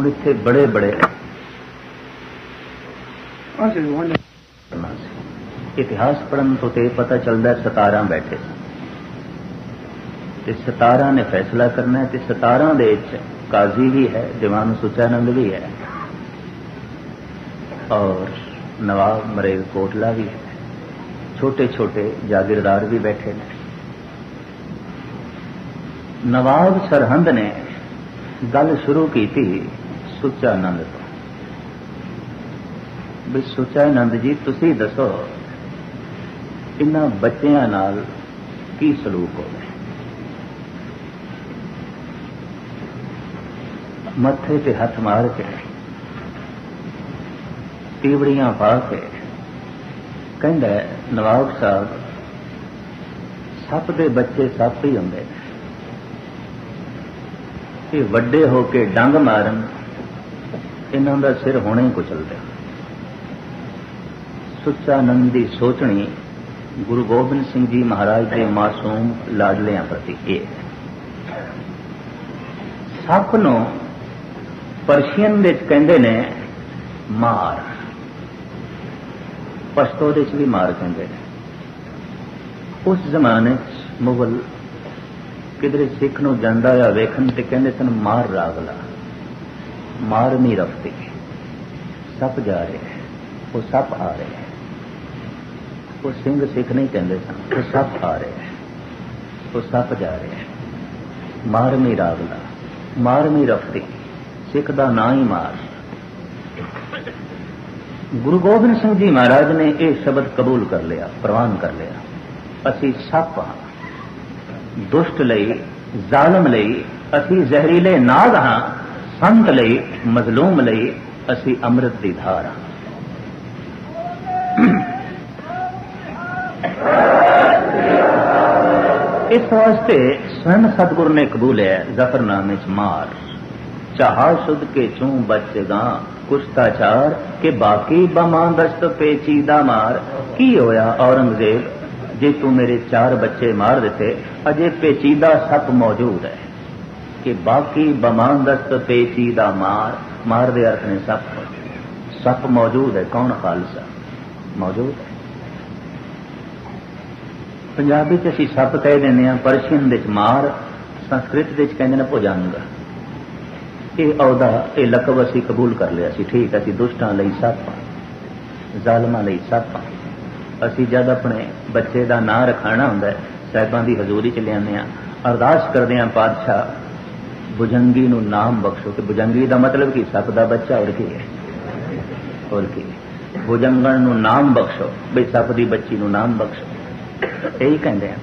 इत्थे बड़े बड़े इतिहास पढ़न तो ते पता चलता 17 बैठे ते 17 ने फैसला करना है। 17 दे काजी भी है, दीवान सुचानंद भी है और नवाब मरेल कोटला भी है, छोटे छोटे जागीरदार भी बैठे हैं। नवाब सरहंद ने गल शुरू की थी सुचानंद तो भी सुचानंद जी तुसी दसो इन्हां बच्चियां नाल की सलूक हो गए। मत्थे ते हथ मार के तीवड़ियां पा के कहंदा नवाब साहब सप दे बच्चे सप ही होंदे ने, ये वड्डे हो के डंग मारन इन्हां दा सिर होणे ही कुचलदा। सुचानंद दी सोचनी गुरु गोबिंद सिंह जी महाराज के मासूम लाडलियां प्रति ये सप नूं परशियन विच कहंदे ने मार, पश्तो दे भी मार कहंदे ने। उस जमाने मुगल किधरे सिख नूं जांदा या वेखन ते कहंदे सन मार रागला, मार नहीं रफती, सप जा रहे हैं, वो सप आ रहे हैं। वो सिंह सिख नहीं कहते सन, वो सप आ रहे हैं, वो सप जा रहे हैं। मार नहीं रागला, मार नहीं रफती, सिख दा ना ही मार। गुरु गोबिंद सिंह जी महाराज ने यह शब्द कबूल कर लिया, प्रवान कर लिया। असी सप हाँ, दुष्ट लई जालम लई असी जहरीले नाग हाँ, संत लई मजलूम लई असी अमृत दी धार हाँ। इस वास्ते स्वयं सतगुरु ने कबूल है जफरनामे च मार, चाहा शुद्ध के चूं बचगा कुश्ताचार के बाकी बमा दस्त पेचीदा मार। की होया औरंगजेब जे तू मेरे 4 बच्चे मार देते, अजे पेचीदा सप मौजूद है कि बाकी बमा दस्त पेचीदा मार। मार दे अर्थ ने सप, सप मौजूद है। कौन? खालसा मौजूद है। पंजाबी च असीं सप कह दिंदे हां, परशियन विच मार, संस्कृत विच कहंदे ने भुजंग। ये औदा ये लकब असीं कबूल कर लिया सी। ठीक, असीं दुष्टां लई सप हां, जालमां लई सप हां। असीं जद अपने बच्चे दा नां रखाना हुंदा है, साहिबां दी हजूरी च लिआंदे हां, अरदास करदे हां पातशाह भुजंगी नूं नाम बख्शो। कि भुजंगी दा मतलब की सप दा बच्चा, और की है? और की भुजंगण नूं नाम बख्शो, बई सप दी बच्ची नूं नाम बख्शो। यही कहते हैं।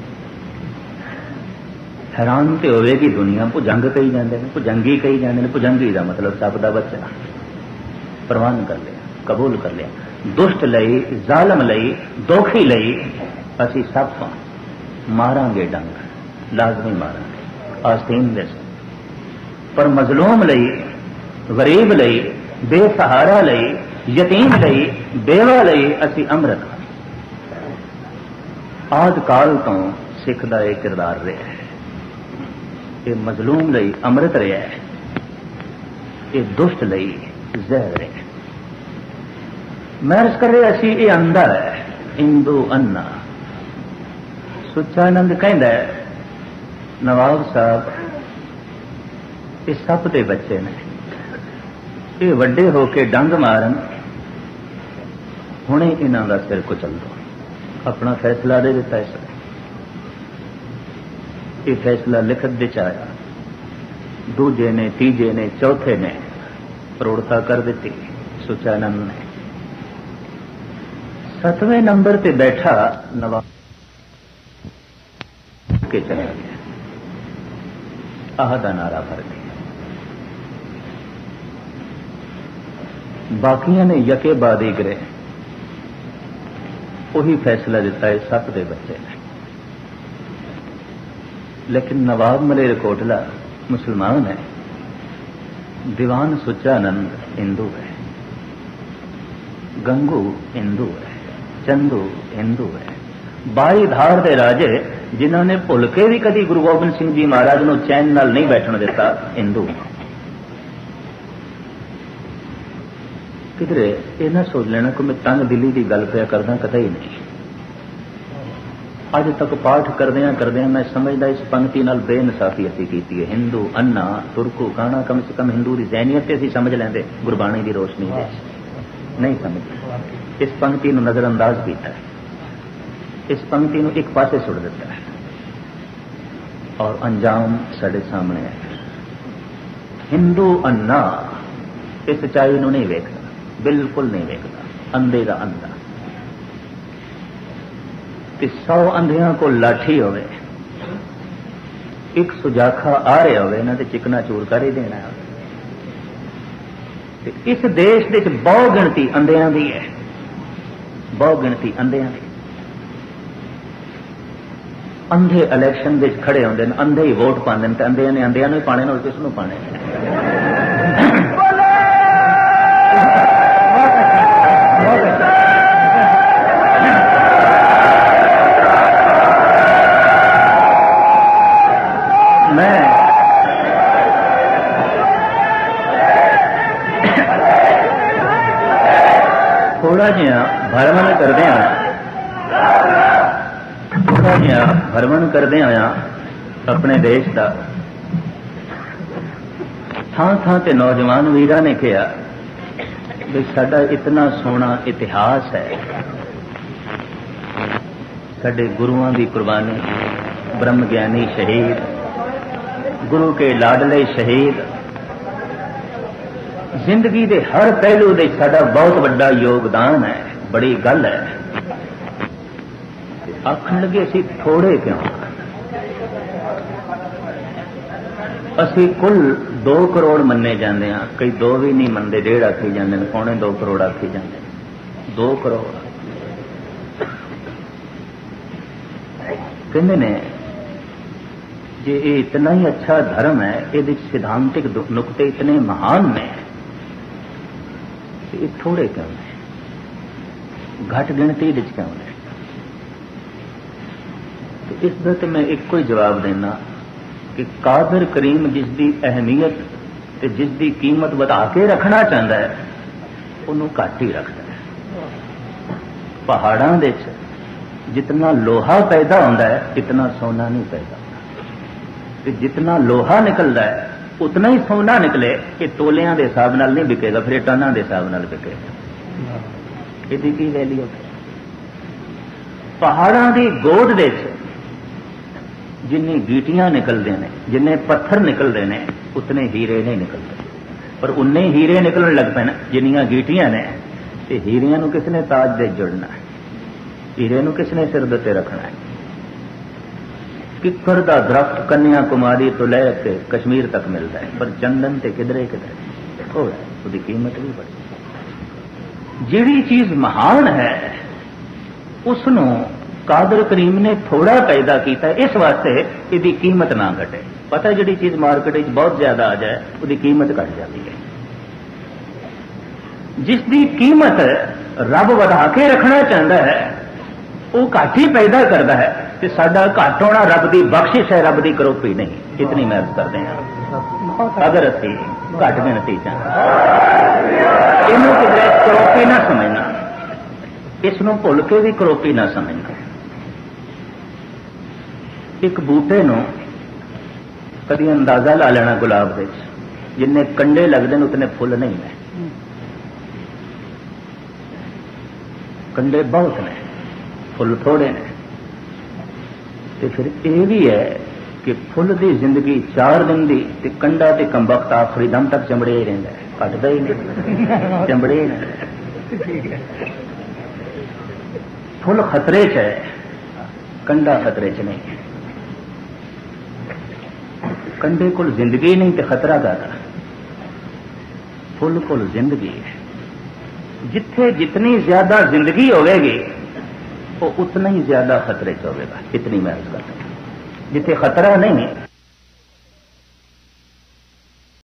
हैरान तो होगी दुनिया, भुजंग कही जाते हैं, भुजंगी कही जाते हैं। भुजंगी का मतलब सप दा बच्चा। प्रवान कर लिया, कबूल कर लिया। दुष्ट लई, जालम लई, दोखी लई असी सप हां, मारांगे डंग, लाजमी मारांगे आस्तीन दे। पर मजलूम लई, गरीब लई, बेसहारा लई, यतीम लई, बेवा लई असी अमृत। आद काल तो सिख दा एक किरदार रहा है। ये मजलूम लई अमृत रहा है, ये दुष्ट लई जहर रहा है। मैं अर्ज कर रहा सी ये अंधा है, इंदू अन्ना। सुचानंद कहंदा है नवाब साहब ये सप दे बच्चे ने, ये वड्डे होके डंग मारन, हुणे इन्हां दा सिर कुचल दो। अपना फैसला दे दिता है। ये फैसला लिखत विच आया, दूजे ने, तीजे ने, चौथे ने प्रौढ़ता कर दी। सुचानंद ने 7वें नंबर पे बैठा नवाब के चला गया, आह दा नारा भर दिया। बाकियां ने यके बाद ही गिरे, वही फैसला दिता है सप दे बच्चे ने। लेकिन नवाब मलेर कोटला मुसलमान है, दीवान सुचानंद हिंदू है, गंगू हिंदू है, चंदू हिंदू है। 22 धार दे राजे जिन्होंने भुल के भी कभी गुरु गोबिंद सिंह जी महाराज को चैन नाल नहीं बैठन दिता हिंदू। کدھر یہ نہ سوچ لینا کہ میں تنگ دلی کی گل پیا کردا، کتئی نہیں۔ اج تک پاٹ کردیا میں سمجھدا اس پنکتی نال بے انصافی اسی کیتی ہے۔ ہندو انا ترکو کانا، کم سے کم ہندو کی ذہنیت تے اسی سمجھ لیندے گربانی کی روشنی دے نہیں سمجھ، اس پنکتی نو نظر انداز کیتا ہے، اس پنکتی نو ایک پاسے سٹ دیتا ہے اور انجام سارے سامنے ہے۔ ہندو انا اس سچائی نو نہیں ویکھدا، بالکل نہیں ویکھدا، اندھے دا اندھا۔ 100 اندھیاں کو لاٹھی ہوئے، ایک سجاکھا آ رہا ہوئے نہ تے چکنا چور کر ہی دینا ہے۔ اس دیش دے بہو گنتی اندھیاں دی ہے، بہو گنتی اندھیاں دی۔ اندھے الیکشن دے کھڑے ہوندے نے، اندھے ہی ووٹ پاندے نے، تے اندھیاں نے اندھیاں نوں ہی پانے، اور کس نوں پانے؟ تھوڑا جہا بھرمن کردیا ہوا اپنے دیش کا تھان تھان تے نوجوان ویرا نے کہا بھی سڈا اتنا سونا اتہاس ہے، سڈے گروؤں کی قربانی، برہم گیانی شہید، گرو کے لاڈلے شہید، زندگی دے ہر پہلو دے ساڈا بہت بڑا یوگدان ہے، بڑی گل ہے۔ آخر لگے اسی تھوڑے کیوں؟ اسی کل 2 کروڑ منے جاندے ہاں، کئی 2 بھی نہیں منتے، 1.5 آکھی جاندے ہیں، 2.25 کروڑ آکھی جاندے ہیں، 2 کروڑ کہندے نے جی یہ اتنا ہی اچھا دھرم ہے، یہ سدھانتک نقطے اتنے مہان نے، یہ تھوڑے کیوں نے، گھٹ گنتی کیوں نے؟ تو اس کا میں ایک ہی جواب دینا کہ قادر کریم جس دی اہمیت تے جس دی قیمت بتا کے رکھنا چاہتا ہے انہوں گھٹ ہی رکھتا ہے۔ پہاڑاں دے جتنا لوہا پیدا ہوتا ہے اتنا سونا نہیں پیدا ہوتا، جتنا لوہا نکلتا ہے اتنا ہی سونا نکلے کہ تولیاں دے حساب نال نہیں بکے گا، پھر ٹناں دے حساب نال بکے گا۔ یہ کی ویلیو ہے؟ پہاڑاں دی گود دے جنی گیٹیاں نکلتے ہیں، جن پتھر نکلتے ہیں، اتنے ہیرے نہیں نکلتے، پر اُنے ہیرے نکلن لگ پے جنیاں گیٹیاں نے، تے ہیریاں نو کس نے تاج دے جڑنا ہے، ہیرے نو کس نے سر دے رکھنا ہے؟ ککڑ دا درخت کنیا کماری تو لے کے کشمیر تک ملتا ہے، پر چندن تے کدرے وہ قیمت بھی بڑی۔ جیڑی چیز مہان ہے اس نو قادر کریم نے تھوڑا پیدا کیتا ہے، اس واسطے یہ قیمت نہ گھٹے۔ پتہ ہے جڑی چیز مارکیٹ بہت زیادہ آ جائے وہ قیمت گھٹ جاتی ہے۔ جس دی قیمت رب ودا کے رکھنا چاہتا ہے وہ گھٹ ہی پیدا کرتا ہے، کہ سڈا گھٹ ہونا رب دی بخشش ہے، رب دی کروپی نہیں۔ اتنی محنت کرتے ہیں اگر اسی گھٹ گنتی چاہتے یہ کروپی نہ سمجھنا، اس نو بھول کے بھی کروپی نہ سمجھنا۔ ایک بوٹے نو کدی اندازہ لا لینا گلاب دے جن کنڈے لگتے ہیں اتنے فل نہیں ہیں، کنڈے بہت نے فل تھوڑے نے۔ تو پھر یہ بھی ہے کہ فل دی زندگی 4 دن دی تے کنڈا تے کمبخت آخری دم تک چمڑے ہی رہتا ہے، کٹتا ہی نہیں، چمڑے ہی نہیں۔ فل خطرے چ ہے، کنڈا خطرے چ نہیں۔ کنڈے کول زندگی نہیں تے خطرہ زیادہ، فل کول زندگی ہے۔ جتھے جتنی زیادہ زندگی ہوے گی وہ اتنا ہی زیادہ خطرے چ ہوے گا، اتنی محنت کرتے ہیں۔ جتھے خطرہ نہیں